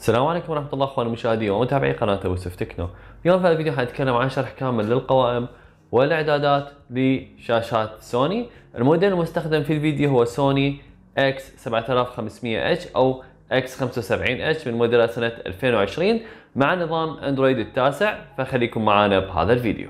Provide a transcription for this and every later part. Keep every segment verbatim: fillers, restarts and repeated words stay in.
السلام عليكم ورحمة الله اخواني المشاهدين ومتابعي قناة ابو يوسف تكنو. اليوم في هذا الفيديو حنتكلم عن شرح كامل للقوائم والاعدادات لشاشات سوني. الموديل المستخدم في الفيديو هو سوني اكس سبعة آلاف وخمسمية اتش او اكس خمسة وسبعين اتش من موديلات سنة ألفين وعشرين مع نظام اندرويد التاسع، فخليكم معنا بهذا الفيديو.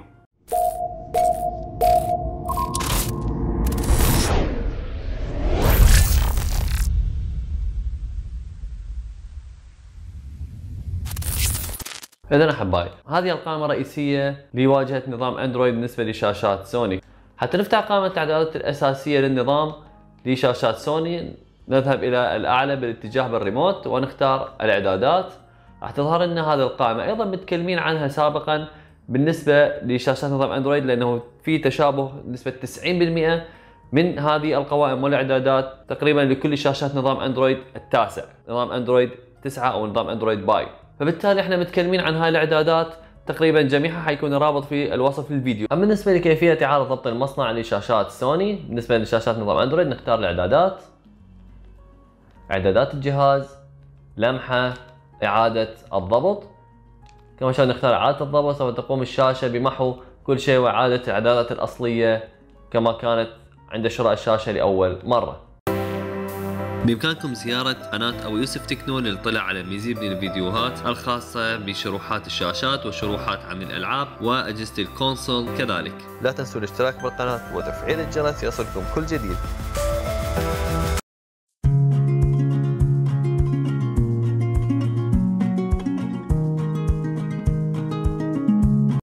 إذن أحبائي، هذه القائمة الرئيسية لواجهة نظام أندرويد بالنسبة لشاشات سوني. حتى نفتح قائمة الإعدادات الأساسية للنظام لشاشات سوني، نذهب إلى الأعلى بالاتجاه بالريموت ونختار الإعدادات. راح تظهر لنا هذه القائمة، أيضا متكلمين عنها سابقا بالنسبة لشاشات نظام أندرويد، لأنه في تشابه نسبة تسعين بالمئة من هذه القوائم والإعدادات تقريبا لكل شاشات نظام أندرويد التاسع، نظام أندرويد تسعة أو نظام أندرويد باي. فبالتالي احنا متكلمين عن هاي الاعدادات تقريبا جميعها، حيكون الرابط في الوصف للفيديو. اما بالنسبه لكيفيه اعاده ضبط المصنع لشاشات سوني بالنسبه لشاشات نظام اندرويد، نختار الاعدادات، اعدادات الجهاز، لمحه، اعاده الضبط. كما شاهد نختار اعاده الضبط، سوف تقوم الشاشه بمحو كل شيء واعاده الاعدادات الاصليه كما كانت عند شراء الشاشه لاول مره. بإمكانكم زيارة قناة أبو يوسف تكنو للاطلاع على المزيد من الفيديوهات الخاصة بشروحات الشاشات وشروحات عن الألعاب وأجهزة الكونسول كذلك. لا تنسوا الاشتراك بالقناة وتفعيل الجرس يصلكم كل جديد.